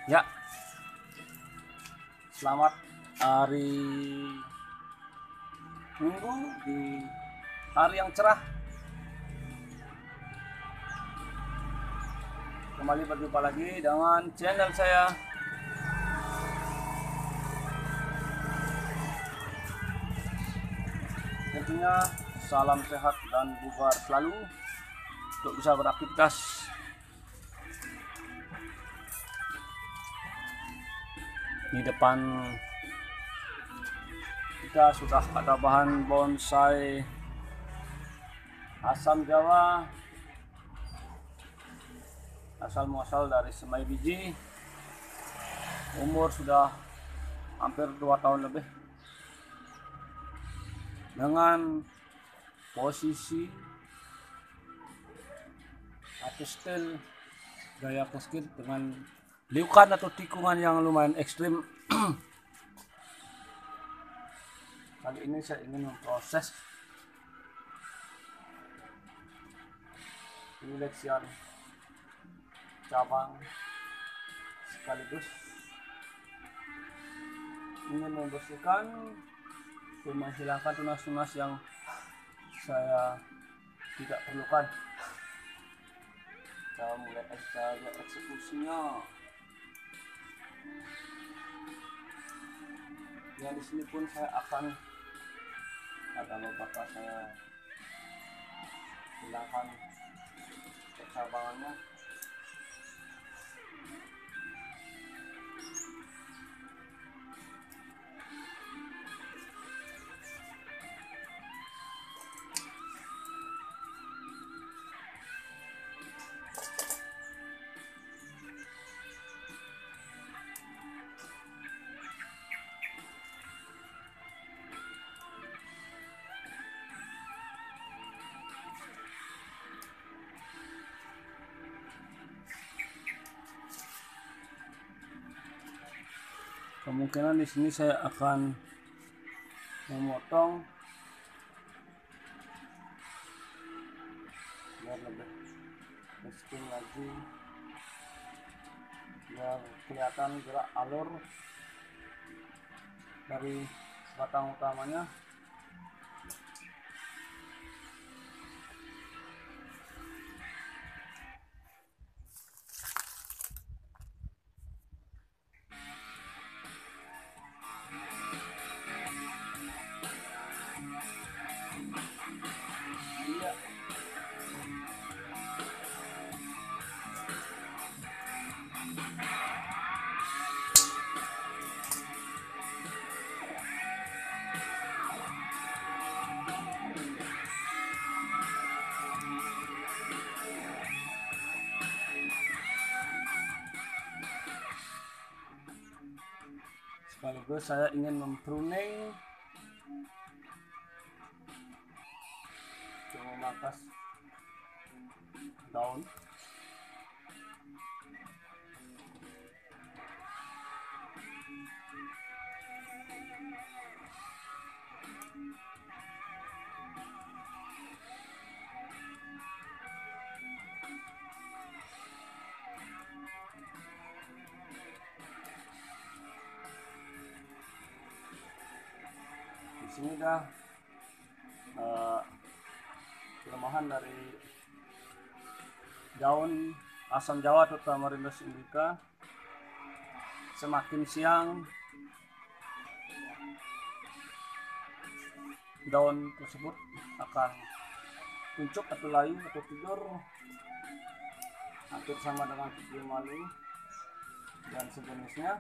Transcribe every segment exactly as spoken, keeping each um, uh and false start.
Ya, selamat hari Minggu di hari yang cerah. Kembali berjumpa lagi dengan channel saya. Tentunya salam sehat dan bugar selalu untuk bisa beraktivitas. Di depan kita sudah ada bahan bonsai asam Jawa asal muasal dari Semai Biji. Umur sudah hampir dua tahun lebih, dengan posisi atau style gaya peskin dengan liukan atau tikungan yang lumayan ekstrim. Kali ini saya ingin memproses penyeleksian cabang sekaligus ingin membersihkan dan menghilangkan tunas-tunas yang saya tidak perlukan. Kita mulai cara eksekusinya. Ya, di sini pun saya akan ada beberapa saya hilangkan percabangannya. Kemungkinan di sini saya akan memotong biar lebih miskin lagi, biar kelihatan gerak alur dari batang utamanya. Sekaligus saya ingin mempruning untuk memangkas daun. Di sini dah uh, kelemahan dari daun asam Jawa atau Tamarindus indica. Semakin siang daun tersebut akan kuncup atau layu atau tidur, hampir sama dengan kucing malu dan sejenisnya.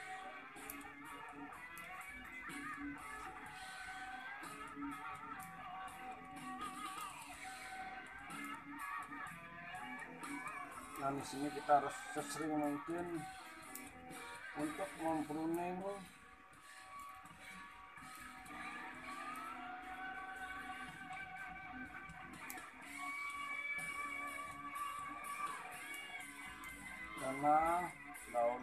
Nah, di sini kita harus sesering mungkin untuk mempruning karena daun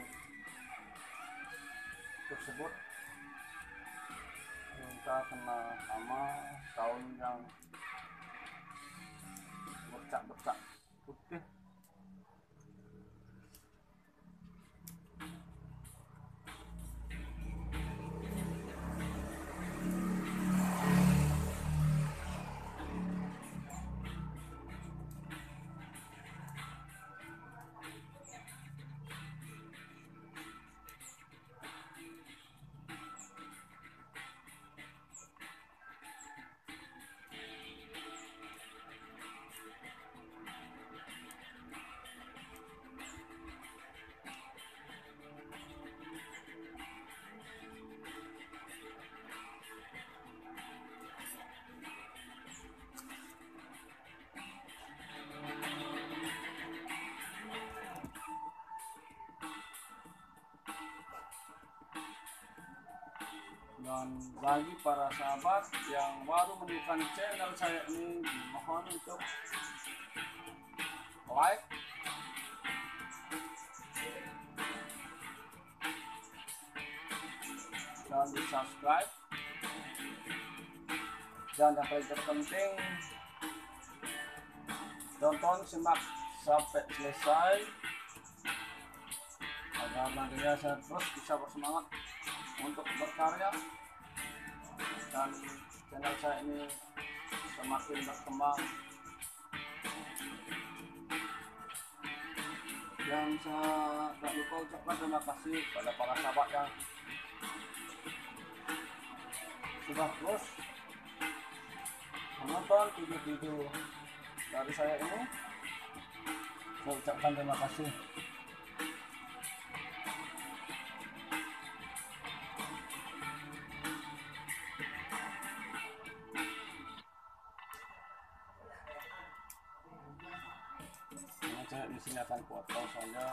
tersebut entah kena hama, daun yang bercak-bercak putih. Dan bagi para sahabat yang baru menemukan channel saya ini, mohon untuk like, dan di subscribe, dan yang paling terpenting tonton, simak sampai selesai agar nantinya saya terus bisa bersemangat untuk berkarya dan channel saya ini semakin berkembang. Dan saya tak lupa ucapkan terima kasih pada para sahabat yang sudah terus menonton video-video dari saya ini. Saya ucapkan terima kasih. Nah, saya di sini akan potong saja.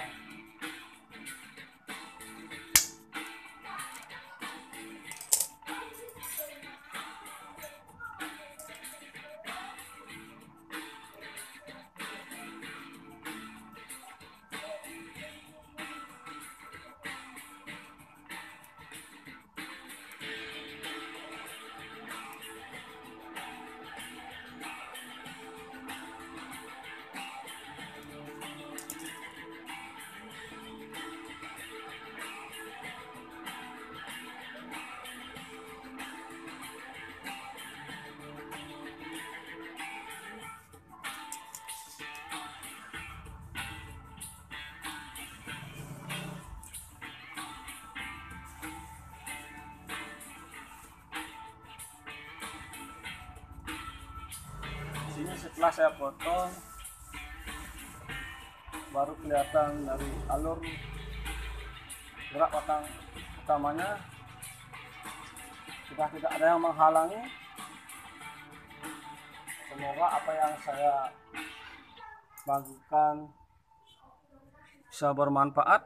Sini setelah saya potong baru kelihatan dari alur gerak batang utamanya sudah tidak ada yang menghalangi. Semoga apa yang saya bagikan bisa bermanfaat.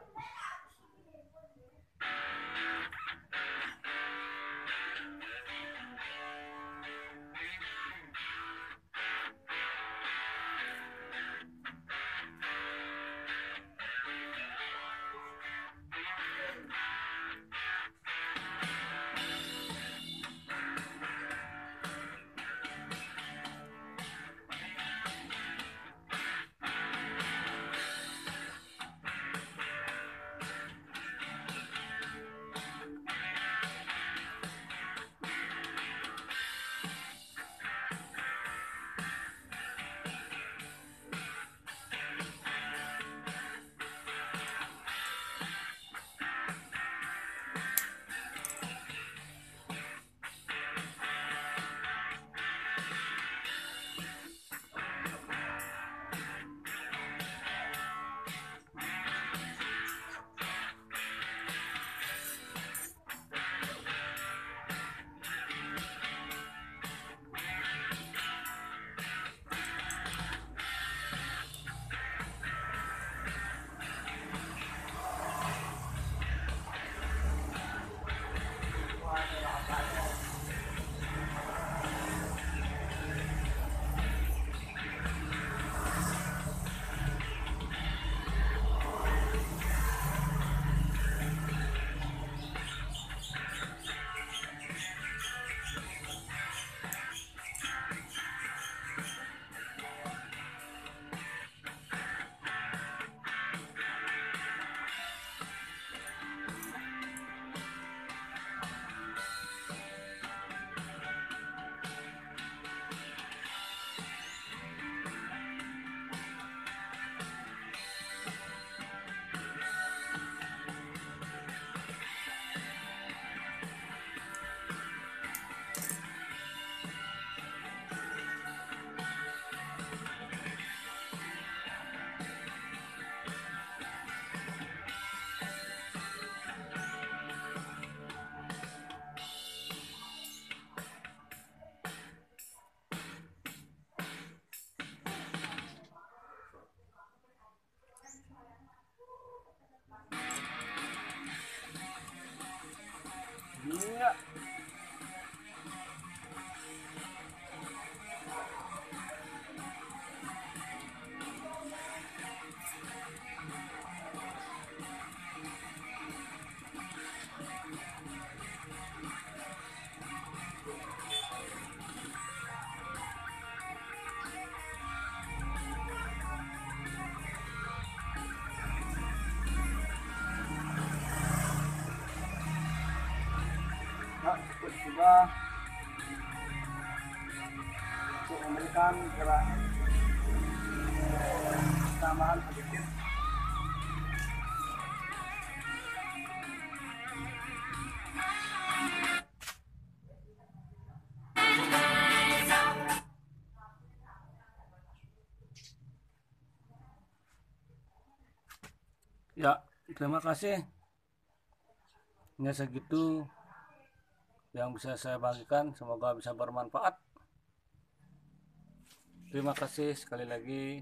Iya. Nah, cukup sudah untuk memberikan gerak tambahan sedikit. Ya, terima kasih. Hanya segitu yang bisa saya bagikan, semoga bisa bermanfaat. Terima kasih sekali lagi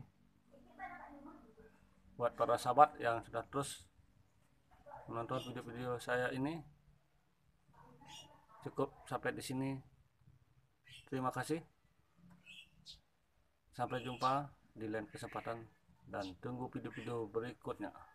buat para sahabat yang sudah terus menonton video-video saya ini. Cukup sampai di sini. Terima kasih. Sampai jumpa di lain kesempatan dan tunggu video-video berikutnya.